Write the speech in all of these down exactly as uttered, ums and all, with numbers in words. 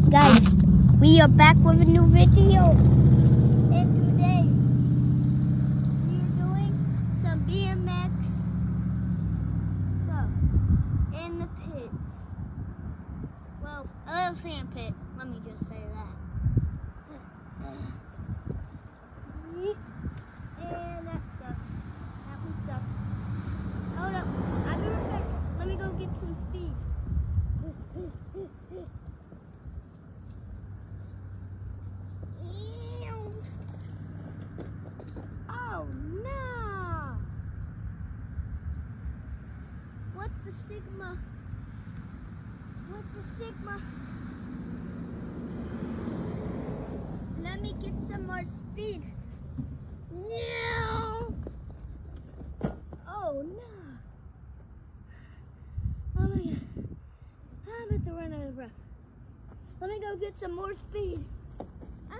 Guys, we are back with a new video. And today, we are doing some B M X stuff in the pits. Well, a little sand pit, let me just say that. And that sucked. That one sucked. Hold up, I'll be right back. Let me go get some speed. Oh no! What the Sigma? What the Sigma? Let me get some more speed. No! Oh no! Oh my god! I'm about to run out of breath. Let me go get some more speed. Ah.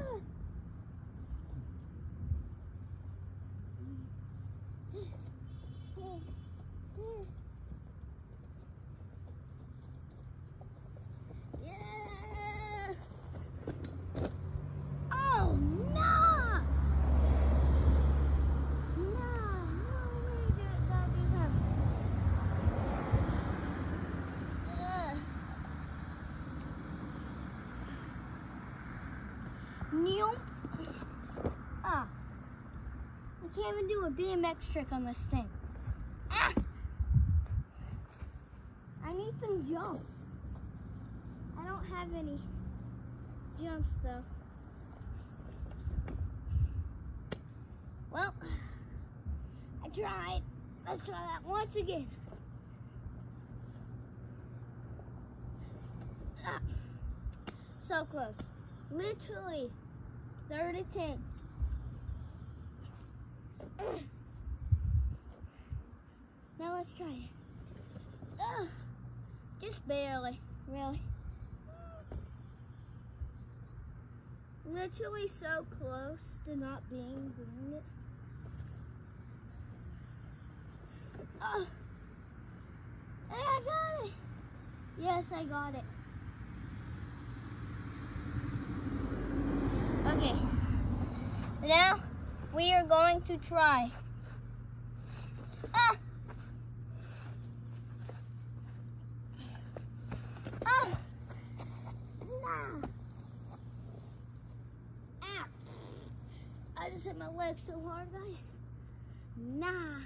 Yeah. Oh no! No, no way did that just happen. Ugh. Neil. Ah. I can't even do a B M X trick on this thing. Ah! I need some jumps. I don't have any jumps though. Well, I tried. Let's try that once again. Ah. So close. Literally third attempt. Now let's try it. Ugh. Just barely, really. Literally so close to not being doing it. Oh. Hey, I got it. Yes, I got it. Okay. Now we are going to try. Ah. Ah. Nah. Ah. I just hit my leg so hard, guys. Nah.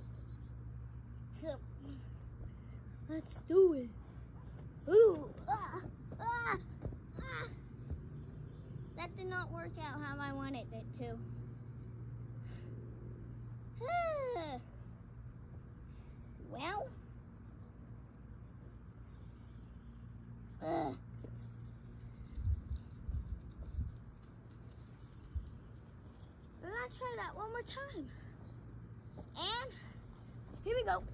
So let's do it. Ooh. Ah. Ah. Ah. That did not work out how I wanted it to. Well, uh, we're gonna try that one more time. And here we go.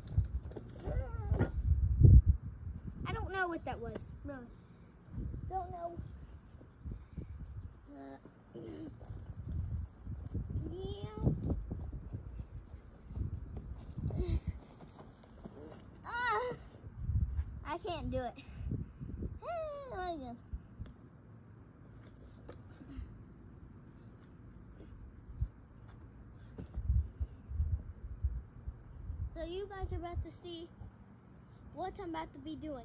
I don't know what that was. Really, don't know. Uh, yeah. I can't do it. Oh, go. So you guys are about to see what I'm about to be doing.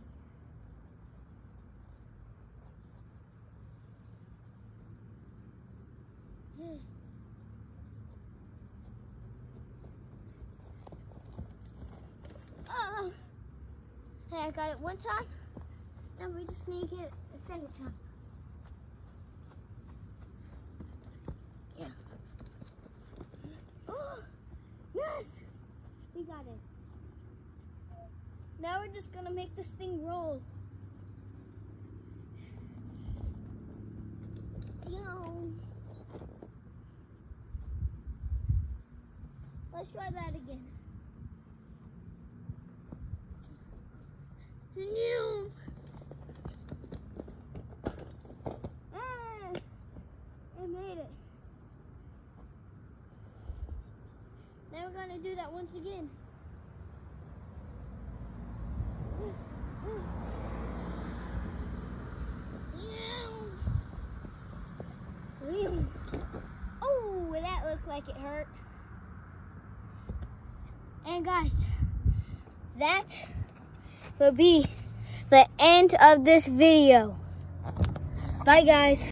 Oh. Hey, I got it one time. Now we just need to get it a second time. Yeah. Oh, yes! We got it. Now we're just gonna make this thing roll. Yo. Let's try that again. No. Ah, I made it. Now we're gonna do that once again. Yeah. Oh, that looked like it hurt. And guys, that will be the end of this video. Bye guys.